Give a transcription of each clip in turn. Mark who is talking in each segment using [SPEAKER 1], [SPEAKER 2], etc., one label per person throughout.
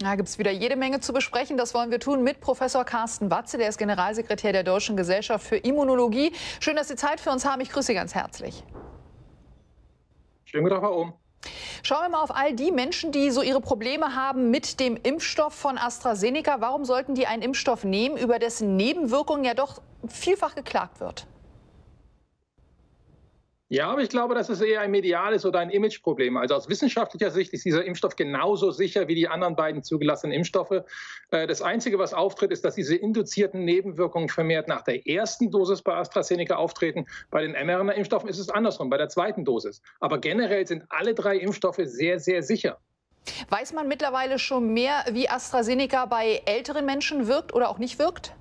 [SPEAKER 1] Da gibt es wieder jede Menge zu besprechen. Das wollen wir tun mit Professor Carsten Watze, der ist Generalsekretär der Deutschen Gesellschaft für Immunologie. Schön, dass Sie Zeit für uns haben. Ich grüße Sie ganz herzlich.
[SPEAKER 2] Schönen guten Tag, Frau Ohm.
[SPEAKER 1] Schauen wir mal auf all die Menschen, die so ihre Probleme haben mit dem Impfstoff von AstraZeneca. Warum sollten die einen Impfstoff nehmen, über dessen Nebenwirkungen ja doch vielfach geklagt wird?
[SPEAKER 2] Ja, aber ich glaube, das ist eher ein mediales oder ein Imageproblem. Also aus wissenschaftlicher Sicht ist dieser Impfstoff genauso sicher wie die anderen beiden zugelassenen Impfstoffe. Das Einzige, was auftritt, ist, dass diese induzierten Nebenwirkungen vermehrt nach der ersten Dosis bei AstraZeneca auftreten. Bei den mRNA-Impfstoffen ist es andersrum, bei der zweiten Dosis. Aber generell sind alle drei Impfstoffe sehr, sehr sicher.
[SPEAKER 1] Weiß man mittlerweile schon mehr, wie AstraZeneca bei älteren Menschen wirkt oder auch nicht wirkt?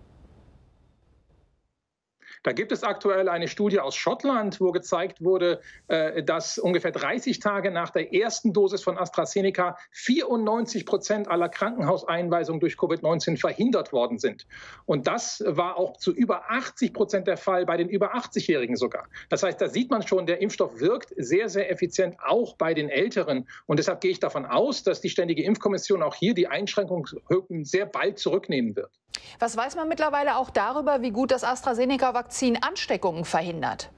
[SPEAKER 2] Da gibt es aktuell eine Studie aus Schottland, wo gezeigt wurde, dass ungefähr 30 Tage nach der ersten Dosis von AstraZeneca 94% aller Krankenhauseinweisungen durch Covid-19 verhindert worden sind. Und das war auch zu über 80% der Fall bei den über 80-Jährigen sogar. Das heißt, da sieht man schon, der Impfstoff wirkt sehr, sehr effizient, auch bei den Älteren. Und deshalb gehe ich davon aus, dass die Ständige Impfkommission auch hier die Einschränkungen sehr bald zurücknehmen wird.
[SPEAKER 1] Was weiß man mittlerweile auch darüber, wie gut das AstraZeneca-Vakzin Ansteckungen verhindert?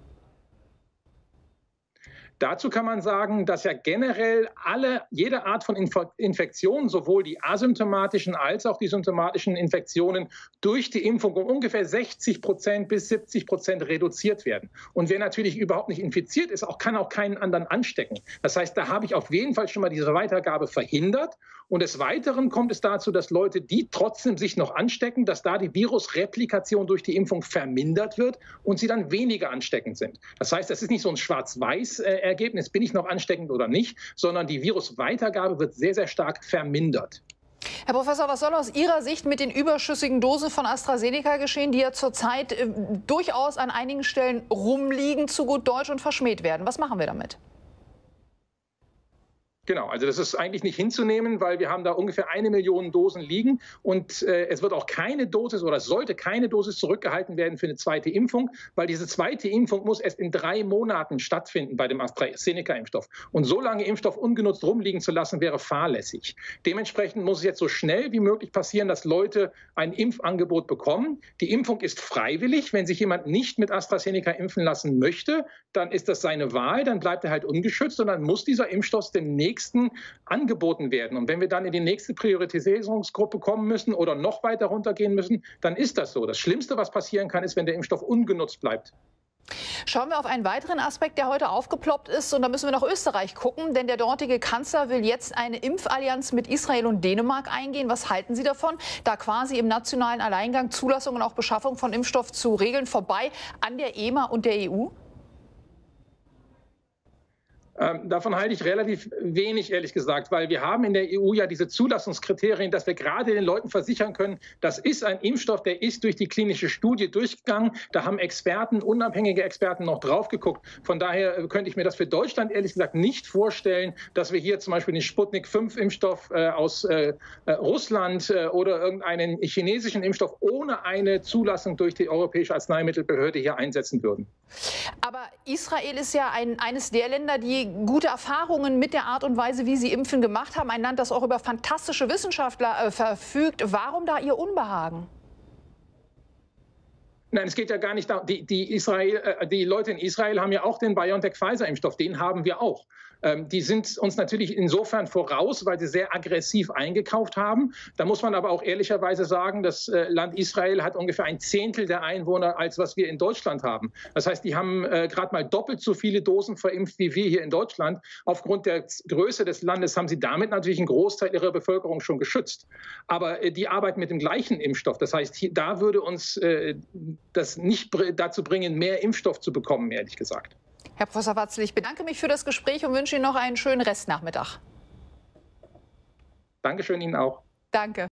[SPEAKER 2] Dazu kann man sagen, dass ja generell jede Art von Infektion, sowohl die asymptomatischen als auch die symptomatischen Infektionen, durch die Impfung um ungefähr 60% bis 70% reduziert werden. Und wer natürlich überhaupt nicht infiziert ist, kann auch keinen anderen anstecken. Das heißt, da habe ich auf jeden Fall schon mal diese Weitergabe verhindert. Und des Weiteren kommt es dazu, dass Leute, die trotzdem sich noch anstecken, dass da die Virusreplikation durch die Impfung vermindert wird und sie dann weniger ansteckend sind. Das heißt, das ist nicht so ein Schwarz-Weiß-Ergebnis, bin ich noch ansteckend oder nicht, sondern die Virusweitergabe wird sehr, sehr stark vermindert.
[SPEAKER 1] Herr Professor, was soll aus Ihrer Sicht mit den überschüssigen Dosen von AstraZeneca geschehen, die ja zurzeit durchaus an einigen Stellen rumliegen, zu gut Deutsch, und verschmäht werden? Was machen wir damit?
[SPEAKER 2] Genau, also das ist eigentlich nicht hinzunehmen, weil wir haben da ungefähr 1 Million Dosen liegen und es wird auch keine Dosis oder sollte keine Dosis zurückgehalten werden für eine zweite Impfung, weil diese zweite Impfung muss erst in 3 Monaten stattfinden bei dem AstraZeneca-Impfstoff. Und so lange Impfstoff ungenutzt rumliegen zu lassen, wäre fahrlässig. Dementsprechend muss es jetzt so schnell wie möglich passieren, dass Leute ein Impfangebot bekommen. Die Impfung ist freiwillig. Wenn sich jemand nicht mit AstraZeneca impfen lassen möchte, dann ist das seine Wahl, dann bleibt er halt ungeschützt und dann muss dieser Impfstoff demnächst angeboten werden. Und wenn wir dann in die nächste Priorisierungsgruppe kommen müssen oder noch weiter runtergehen müssen, dann ist das so. Das Schlimmste, was passieren kann, ist, wenn der Impfstoff ungenutzt bleibt.
[SPEAKER 1] Schauen wir auf einen weiteren Aspekt, der heute aufgeploppt ist. Und da müssen wir nach Österreich gucken, denn der dortige Kanzler will jetzt eine Impfallianz mit Israel und Dänemark eingehen. Was halten Sie davon, da quasi im nationalen Alleingang Zulassung und auch Beschaffung von Impfstoff zu regeln, vorbei an der EMA und der EU?
[SPEAKER 2] Davon halte ich relativ wenig, ehrlich gesagt, weil wir haben in der EU ja diese Zulassungskriterien, dass wir gerade den Leuten versichern können, das ist ein Impfstoff, der ist durch die klinische Studie durchgegangen. Da haben Experten, unabhängige Experten noch drauf geguckt. Von daher könnte ich mir das für Deutschland ehrlich gesagt nicht vorstellen, dass wir hier zum Beispiel den Sputnik-5-Impfstoff aus Russland oder irgendeinen chinesischen Impfstoff ohne eine Zulassung durch die Europäische Arzneimittelbehörde hier einsetzen würden.
[SPEAKER 1] Aber Israel ist ja eines der Länder, die gute Erfahrungen mit der Art und Weise, wie sie impfen, gemacht haben. Ein Land, das auch über fantastische Wissenschaftler verfügt. Warum da Ihr Unbehagen?
[SPEAKER 2] Nein, es geht ja gar nicht darum. Die Leute in Israel haben ja auch den BioNTech-Pfizer-Impfstoff. Den haben wir auch. Die sind uns natürlich insofern voraus, weil sie sehr aggressiv eingekauft haben. Da muss man aber auch ehrlicherweise sagen, das Land Israel hat ungefähr 1/10 der Einwohner, als was wir in Deutschland haben. Das heißt, die haben gerade mal doppelt so viele Dosen verimpft wie wir hier in Deutschland. Aufgrund der Größe des Landes haben sie damit natürlich einen Großteil ihrer Bevölkerung schon geschützt. Aber die arbeiten mit dem gleichen Impfstoff. Das heißt, da würde uns das nicht dazu bringen, mehr Impfstoff zu bekommen, ehrlich gesagt.
[SPEAKER 1] Herr Professor Watze, ich bedanke mich für das Gespräch und wünsche Ihnen noch einen schönen Restnachmittag.
[SPEAKER 2] Dankeschön Ihnen auch.
[SPEAKER 1] Danke.